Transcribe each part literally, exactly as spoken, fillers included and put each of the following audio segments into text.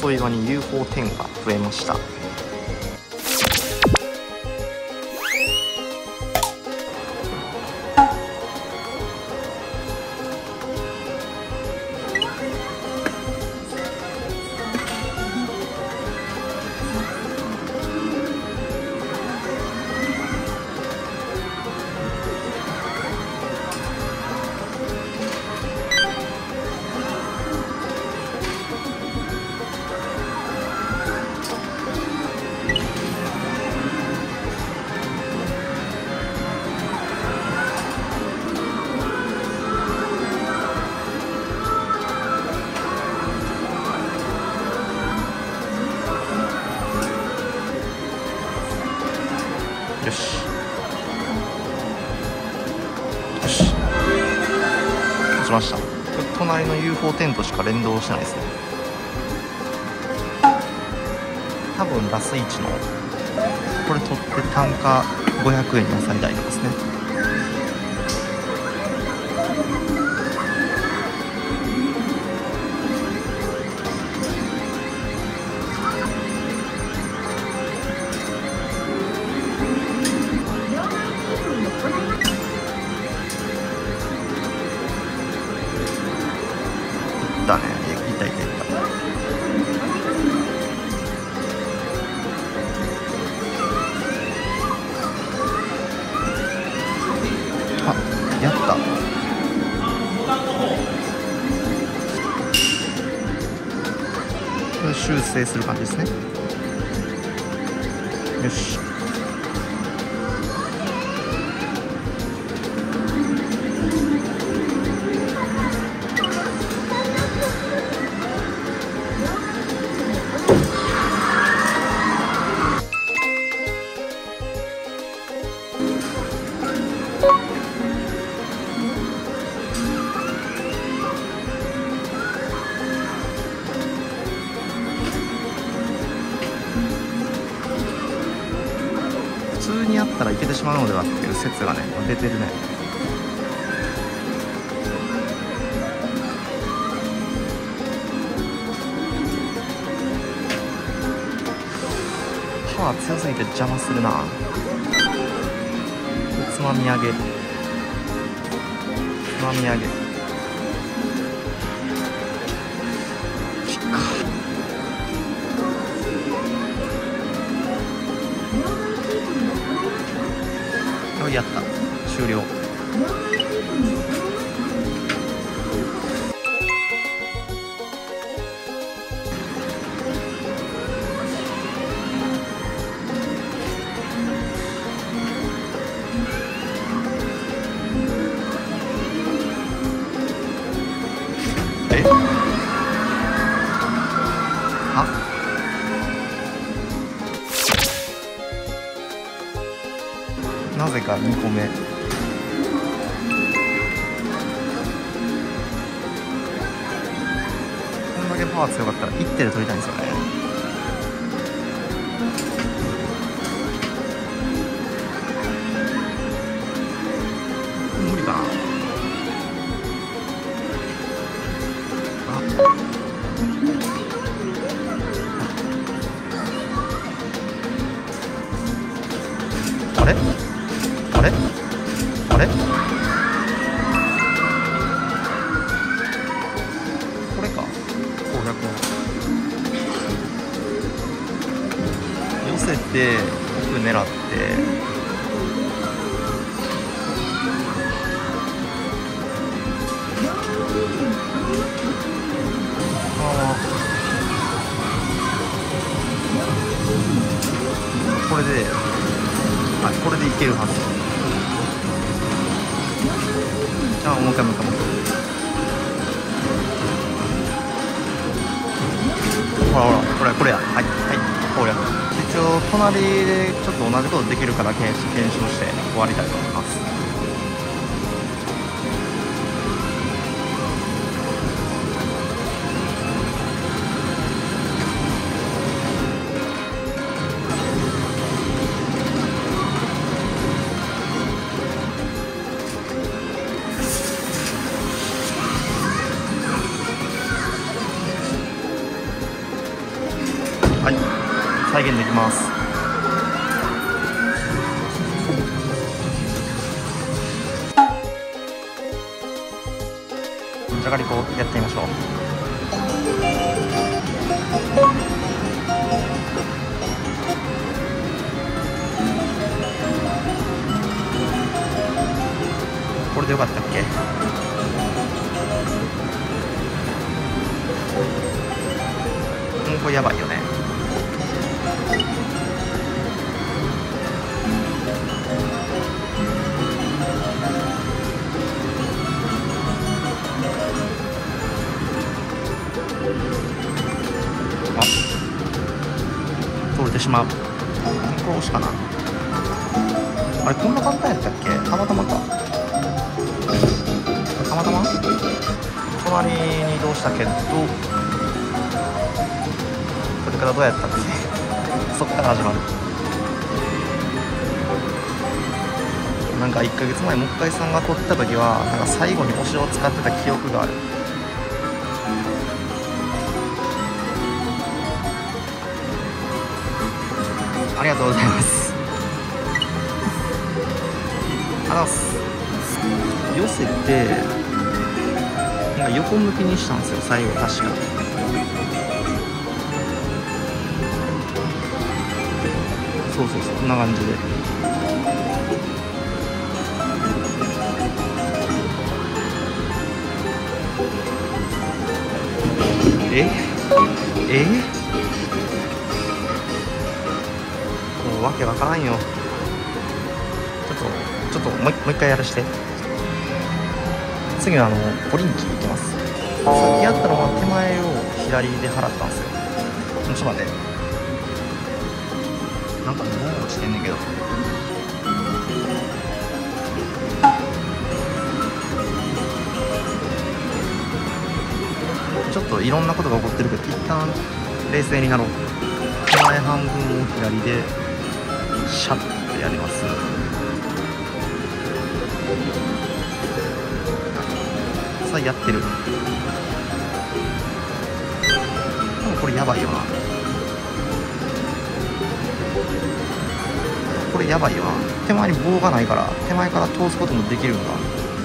い側に ユーフォーテン が増えました。よしよし、落ちました。隣の ユーフォーテン としか連動してないですね。多分ラスいちのこれ取って単価ごひゃくえんに抑えたいとですね。だね、痛い痛い痛い。あ、やった。これ修正する感じですね。よし。普通にやったらいけてしまうのではっていう説がね出てるね。パワー強すぎて邪魔するな。つまみ上げつまみ上げピッカー。やった終了。えあなぜかにこめ。こんだけパワー強かったらいってんで取りたいんですよね。無理かな。あれあれあれこれか。ごひゃくえん寄せて奥狙ってあこれであこれでいけるはず。あもう一回もう一回もう一回。ほらほらこれこれや。はいはいこうや。一応隣でちょっと同じことできるから検検証して終わりたいと思います。 ます。じゃがりこやってみましょう。これでよかったっけ？もうこれやばいよね。あ、取れてしまう。これ押しかな。あれこんな簡単やったっけ？たまたまか。たまたま隣に移動したけど、これからどうやったっけ？そっから始まる。なんかいっかげつまえもっかいさんが撮った時はなんか最後に押しを使ってた記憶がある。ありがとうございます。あらす寄せてなんか横向きにしたんですよ最後確か。そうそうそう、こんな感じで。ええもうわけわからんよ。ちょっとちょっともう一回やらして。次はあのポリンキーいきます。さっきやったのは手前を左で払ったんですよ。ちょっと待って、なんか棒落ちてんねんけど。ちょっといろんなことが起こってるけど一旦冷静になろう。手前半分を左でシャッとやります。さあやってる。でもこれやばいよな。これやばいよな。手前に棒がないから手前から通すこともできるんだ。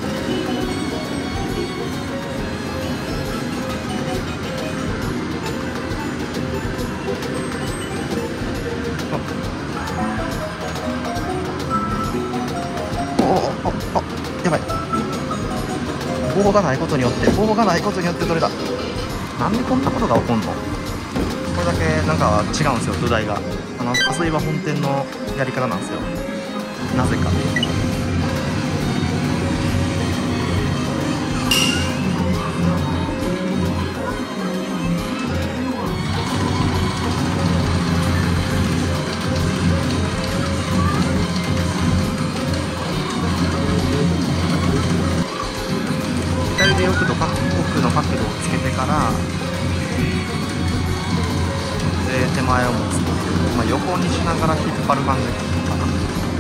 やばい。棒がないことによって棒がないことによってどれだ。なんでこんなことが起こんの。これだけなんか違うんですよ土台が。あの遊び場本店のやり方なんですよなぜか。で奥の奥の角度をつけてからで手前を持つ、まあ、横にしながら引っ張る感じかな。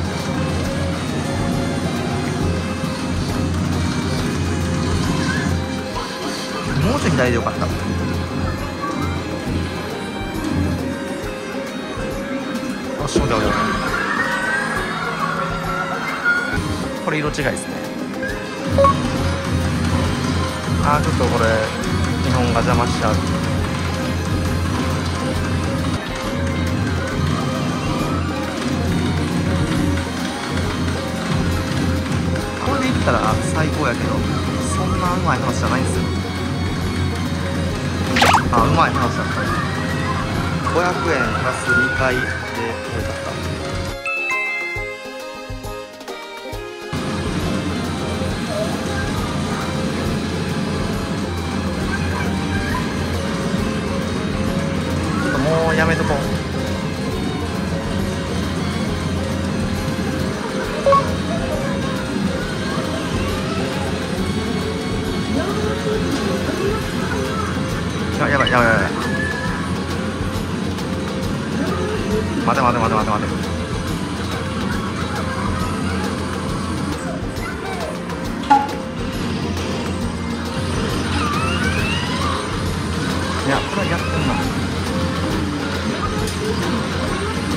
もうちょい左でよかった。よし、おじゃおじゃこれ色違いですね。あーちょっとこれ日本が邪魔しちゃう。これでいったら最高やけどそんなうまい話じゃないんですよ。あ、うまい話だったね。ごひゃくえんプラスにかいでよかった。もうやめとこう。あ、やばいやばいやばい。待て待て待て待て待て。いやこれはやってんな。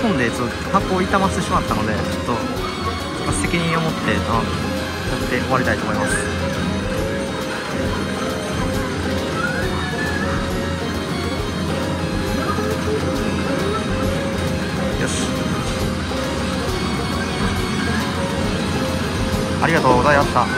込んでちょっと箱を傷ませてしまったので、ちょっと責任を持ってあのやって終わりたいと思います。よし、ありがとうございました。